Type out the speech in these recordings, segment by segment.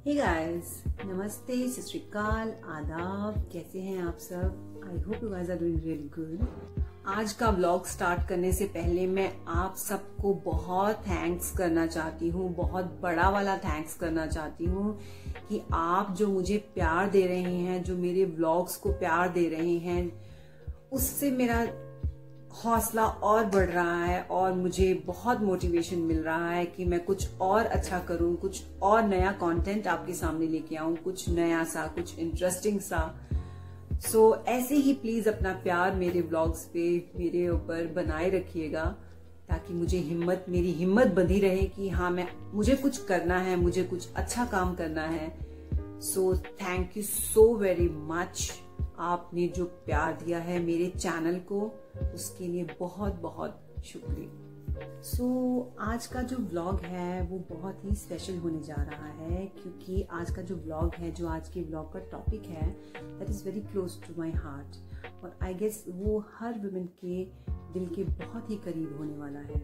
Hey guys, नमस्ते, सत श्री अकाल, आदाब। कैसे हैं आप सब? I hope you guys are doing really good. आज का व्लॉग स्टार्ट करने से पहले मैं आप सबको बहुत थैंक्स करना चाहती हूँ, बहुत बड़ा वाला थैंक्स करना चाहती हूँ कि आप जो मुझे प्यार दे रहे हैं, जो मेरे व्लॉग्स को प्यार दे रहे हैं, उससे मेरा हौसला और बढ़ रहा है और मुझे बहुत मोटिवेशन मिल रहा है कि मैं कुछ और अच्छा करूं, कुछ और नया कंटेंट आपके सामने लेके आऊं, कुछ नया सा, कुछ इंटरेस्टिंग सा। सो ऐसे ही प्लीज अपना प्यार मेरे व्लॉग्स पे, मेरे ऊपर बनाए रखिएगा ताकि मेरी हिम्मत बंधी रहे कि हाँ, मुझे कुछ करना है, मुझे कुछ अच्छा काम करना है। So thank you so very much. आपने जो प्यार दिया है मेरे चैनल को, उसके लिए बहुत बहुत शुक्रिया। सो आज का जो व्लॉग है वो बहुत ही स्पेशल होने जा रहा है क्योंकि आज का जो व्लॉग है, जो आज के व्लॉग का टॉपिक है, that is very close to my heart और आई गेस वो हर वुमेन के दिल के बहुत ही करीब होने वाला है।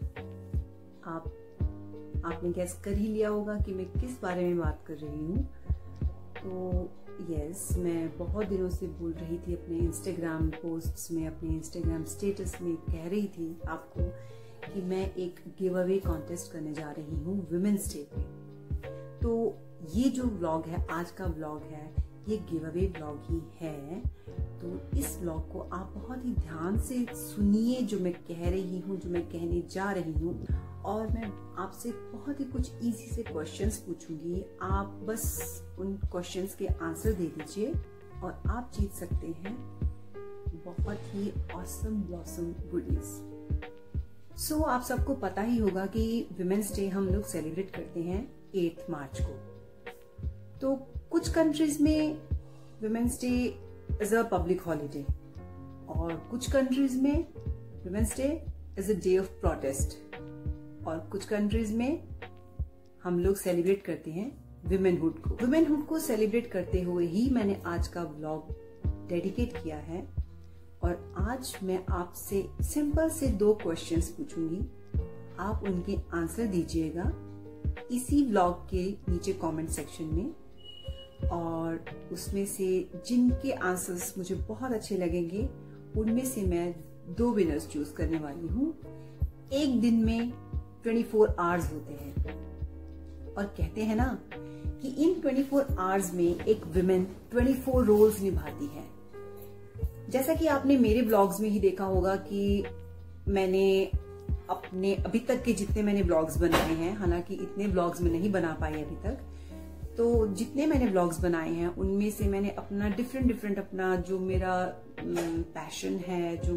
आपने गेस कर ही लिया होगा कि मैं किस बारे में बात कर रही हूँ। तो यस, मैं बहुत दिनों से बोल रही थी अपने इंस्टाग्राम पोस्ट्स में, अपने इंस्टाग्राम स्टेटस में कह रही थी आपको कि मैं एक गिव अवे कॉन्टेस्ट करने जा रही हूँ वुमेन्स डे पे। तो ये जो व्लॉग है, आज का व्लॉग है, ये गिव अवे व्लॉग ही है। तो इस व्लॉग को आप बहुत ही ध्यान से सुनिए, जो मैं कह रही हूँ, जो मैं कहने जा रही हूँ। और मैं आपसे बहुत ही कुछ इजी से क्वेश्चंस पूछूंगी, आप बस उन क्वेश्चंस के आंसर दे दीजिए और आप जीत सकते हैं बहुत ही ऑसम ब्लॉसम गुडीज। सो आप सबको पता ही होगा कि वुमेन्स डे हम लोग सेलिब्रेट करते हैं 8 मार्च को। तो कुछ कंट्रीज में women's day is a public holiday और कुछ कंट्रीज में women's day is a day of protest और कुछ कंट्रीज में हम लोग सेलिब्रेट करते हैं वुमेनहुड को। वुमेनहुड को सेलिब्रेट करते हुए ही मैंने आज का व्लॉग डेडिकेट किया है और आज मैं आपसे सिंपल से 2 क्वेश्चंस पूछूंगी। आप उनके आंसर दीजिएगा इसी व्लॉग के नीचे कमेंट सेक्शन में और उसमें से जिनके आंसर्स मुझे बहुत अच्छे लगेंगे उनमें से मैं 2 विनर्स चूज करने वाली हूँ। एक दिन में 24 आवर्स होते हैं और कहते हैं ना कि इन 24 आवर्स में एक विमेन 24 रोल्स निभाती है। जैसा कि आपने मेरे ब्लॉग्स में ही देखा होगा कि मैंने अपने अभी तक के जितने मैंने ब्लॉग्स बनाए हैं, हालांकि इतने ब्लॉग्स में नहीं बना पाई अभी तक, तो जितने मैंने ब्लॉग्स बनाए हैं उनमें से मैंने अपना डिफरेंट अपना जो मेरा पैशन है, जो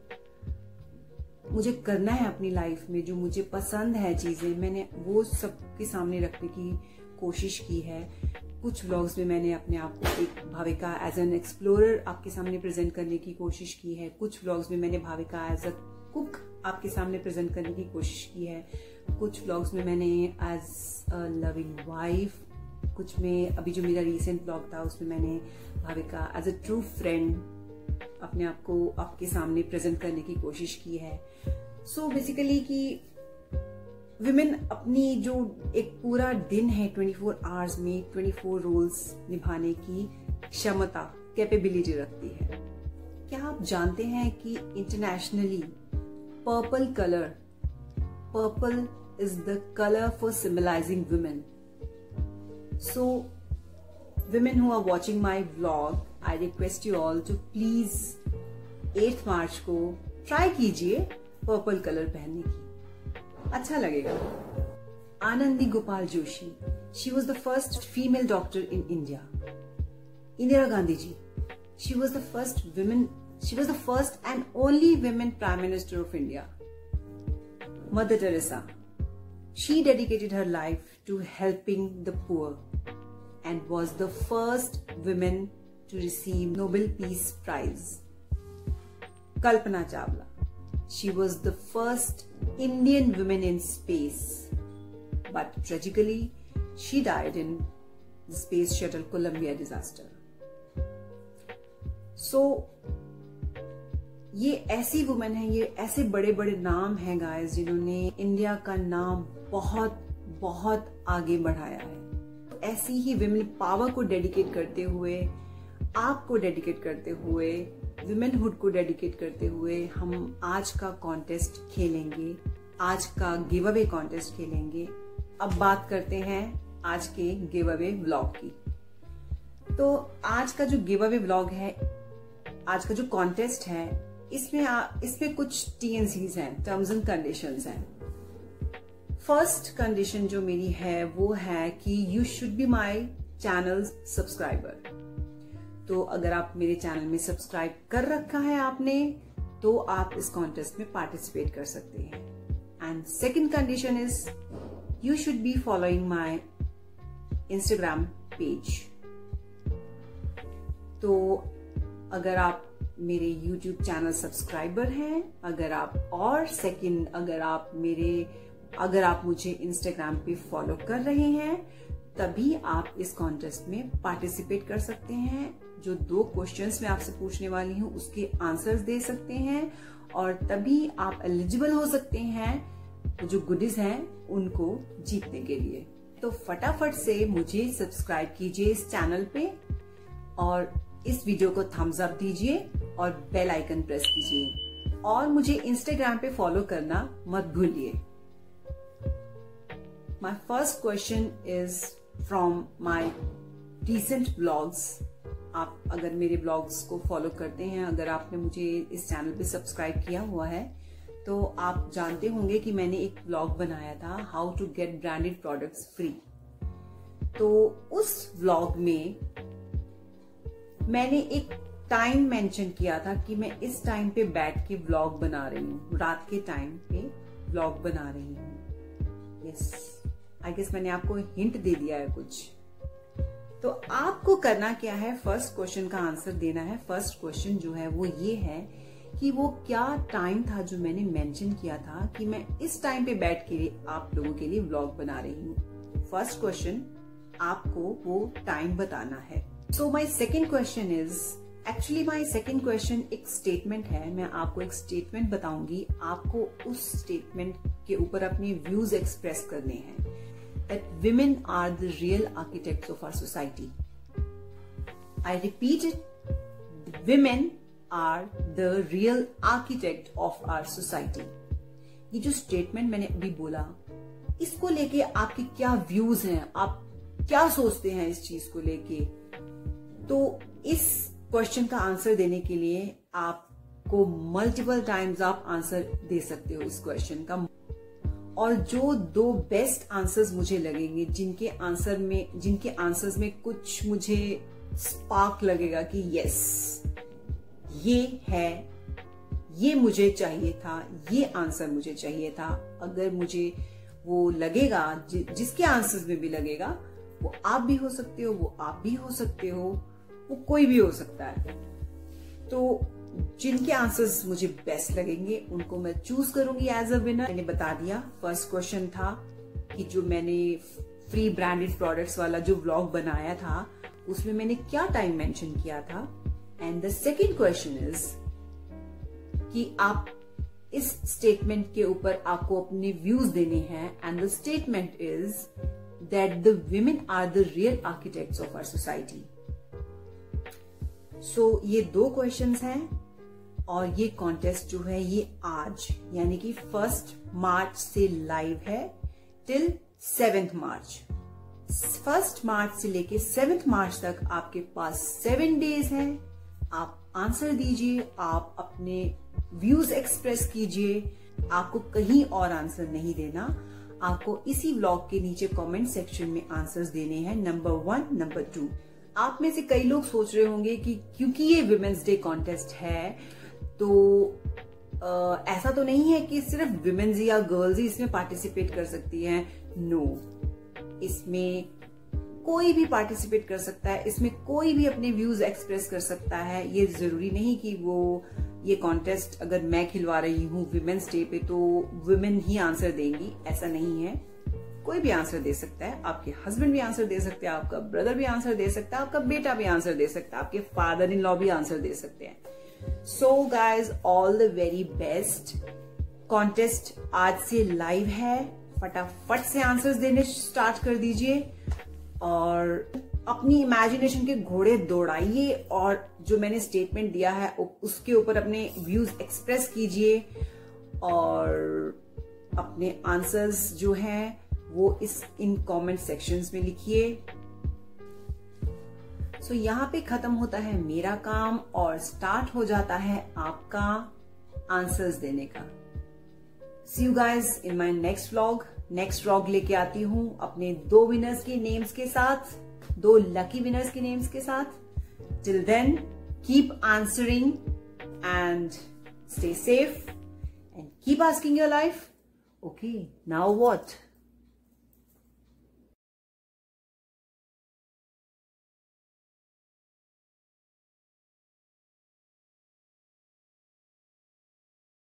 मुझे करना है अपनी लाइफ में, जो मुझे पसंद है चीजें, मैंने वो सबके सामने रखने की कोशिश की है। कुछ व्लॉग्स में मैंने अपने आप को एक भाविका एज एन एक्सप्लोरर आपके सामने प्रेजेंट करने की कोशिश की है। कुछ व्लॉग्स में मैंने भाविका एज अ कुक आपके सामने प्रेजेंट करने की कोशिश की है। कुछ व्लॉग्स में मैंने एज अ लविंग वाइफ, कुछ में अभी जो मेरा रिसेंट व्लॉग था उसमें मैंने Bhavika as a true friend अपने आप को आपके सामने प्रेजेंट करने की कोशिश की है। सो बेसिकली कि विमेन अपनी जो एक पूरा दिन है 24 आवर्स में 24 रोल्स निभाने की क्षमता, कैपेबिलिटी रखती है। क्या आप जानते हैं कि internationally purple is the colour for symbolising women. So women who are watching my vlog, I request you all to please 8 March को ट्राई कीजिए पर्पल कलर पहनने की, अच्छा लगेगा। Anandi Gopal Joshi, she was the first female doctor in India. Indira Gandhi ji, she was the first and only women prime minister of India. Mother Teresa, she dedicated her life to helping the poor and was the first woman to receive Nobel Peace Prize. Kalpana Chawla, she was the first Indian woman in space, but tragically she died in the space shuttle Columbia disaster. So ये ऐसी women है, ये ऐसे बड़े बड़े नाम हैं guys जिन्होंने इंडिया का नाम बहुत बहुत आगे बढ़ाया है। ऐसी ही विमेन पावर को डेडिकेट करते हुए, आपको डेडिकेट करते हुए, विमेनहुड को डेडिकेट करते हुए हम आज का कॉन्टेस्ट खेलेंगे, आज का गिव अवे कॉन्टेस्ट खेलेंगे। अब बात करते हैं आज के गिव अवे व्लॉग की। तो आज का जो गिव अवे व्लॉग है, आज का जो कॉन्टेस्ट है, इसमें कुछ TNCs हैं, टर्म्स एंड कंडीशंस हैं। फर्स्ट कंडीशन जो मेरी है वो है कि you should be my channel subscriber. तो अगर आप मेरे चैनल में सब्सक्राइब कर रखा है आपने, तो आप इस कॉन्टेस्ट में पार्टिसिपेट कर सकते हैं। And second condition is you should be following my Instagram page. तो अगर आप मेरे YouTube चैनल सब्सक्राइबर हैं, अगर आप मुझे इंस्टाग्राम पे फॉलो कर रहे हैं, तभी आप इस कॉन्टेस्ट में पार्टिसिपेट कर सकते हैं। जो 2 क्वेश्चंस मैं आपसे पूछने वाली हूँ उसके आंसर्स दे सकते हैं, और तभी आप एलिजिबल हो सकते हैं जो गुडीज हैं उनको जीतने के लिए। तो फटाफट से मुझे सब्सक्राइब कीजिए इस चैनल पे, और इस वीडियो को थम्स अप दीजिए और बेल आइकन प्रेस कीजिए, और मुझे इंस्टाग्राम पे फॉलो करना मत भूलिए। My first question is from my recent blogs. आप अगर मेरे ब्लॉग्स को फॉलो करते हैं, अगर आपने मुझे इस चैनल पे सब्सक्राइब किया हुआ है, तो आप जानते होंगे कि मैंने एक ब्लॉग बनाया था, how to get branded products free. तो उस ब्लॉग में मैंने एक टाइम मेंशन किया था कि मैं इस टाइम पे बैठ के व्लॉग बना रही हूँ, रात के टाइम पे व्लॉग बना रही हूँ। यस, आई गेस मैंने आपको हिंट दे दिया है कुछ। तो आपको करना क्या है, फर्स्ट क्वेश्चन का आंसर देना है। फर्स्ट क्वेश्चन जो है वो ये है कि वो क्या टाइम था जो मैंने मेंशन किया था कि मैं इस टाइम पे बैठ के आप लोगों के लिए व्लॉग बना रही हूँ। फर्स्ट क्वेश्चन, आपको वो टाइम बताना है। So my second question is, actually my second question एक स्टेटमेंट है। मैं आपको एक स्टेटमेंट बताऊंगी, आपको उस स्टेटमेंट के ऊपर अपने व्यूज एक्सप्रेस करने हैं। That women are the real architects of our society. I repeat it, women are the real architect of our society. ये जो स्टेटमेंट मैंने अभी बोला, इसको लेके आपके क्या व्यूज हैं, आप क्या सोचते हैं इस चीज को लेके। तो इस क्वेश्चन का आंसर देने के लिए आपको मल्टीपल टाइम्स आप आंसर दे सकते हो इस क्वेश्चन का। और जो 2 बेस्ट आंसर्स मुझे लगेंगे, जिनके आंसर्स में कुछ मुझे स्पार्क लगेगा कि यस, ये है, ये मुझे चाहिए था, ये आंसर मुझे चाहिए था। अगर मुझे वो लगेगा, जिसके आंसर्स में भी लगेगा, वो आप भी हो सकते हो, वो आप भी हो सकते हो, वो कोई भी हो सकता है। तो जिनके आंसर्स मुझे बेस्ट लगेंगे उनको मैं चूज करूंगी एज अ विनर। मैंने बता दिया, फर्स्ट क्वेश्चन था कि जो मैंने फ्री ब्रांडेड प्रोडक्ट्स वाला जो व्लॉग बनाया था उसमें मैंने क्या टाइम मेंशन किया था। And the second question is कि आप इस स्टेटमेंट के ऊपर आपको अपने व्यूज देने हैं। And the statement is that the women are the real architects of our society. So ये 2 क्वेश्चंस हैं, और ये कॉन्टेस्ट जो है ये आज यानी कि 1 मार्च से लाइव है टिल 7 मार्च। 1 मार्च से लेके 7 मार्च तक आपके पास 7 डेज हैं। आप आंसर दीजिए, आप अपने व्यूज एक्सप्रेस कीजिए। आपको कहीं और आंसर नहीं देना, आपको इसी व्लॉग के नीचे कमेंट सेक्शन में आंसर्स देने हैं, नंबर 1, नंबर 2। आप में से कई लोग सोच रहे होंगे कि क्योंकि ये विमेंस डे कॉन्टेस्ट है, तो ऐसा तो नहीं है कि सिर्फ विमेन्स या गर्ल्स ही इसमें पार्टिसिपेट कर सकती हैं। नो, इसमें कोई भी पार्टिसिपेट कर सकता है, इसमें कोई भी अपने व्यूज एक्सप्रेस कर सकता है। ये जरूरी नहीं कि ये कॉन्टेस्ट अगर मैं खिलवा रही हूँ विमेन्स डे पे तो वुमेन ही आंसर देंगी, ऐसा नहीं है। कोई भी आंसर दे सकता है, आपके हस्बैंड भी आंसर दे सकते हैं, आपका ब्रदर भी आंसर दे सकता है, आपका बेटा भी आंसर दे सकता है, आपके फादर इन लॉ भी आंसर दे सकते हैं। So guys, all the very best. Contest आज से लाइव है, फटाफट से आंसर्स देने स्टार्ट कर दीजिए और अपनी इमेजिनेशन के घोड़े दौड़ाइए और जो मैंने स्टेटमेंट दिया है उसके ऊपर अपने व्यूज एक्सप्रेस कीजिए और अपने आंसर्स जो हैं वो इन कमेंट सेक्शंस में लिखिए। सो यहाँ पे खत्म होता है मेरा काम और स्टार्ट हो जाता है आपका आंसर्स देने का। See you guys in my next vlog लेके आती हूं अपने 2 विनर्स के नेम्स के साथ, 2 लकी विनर्स के नेम्स के साथ। Till then keep answering and stay safe and keep asking your life, okay now what.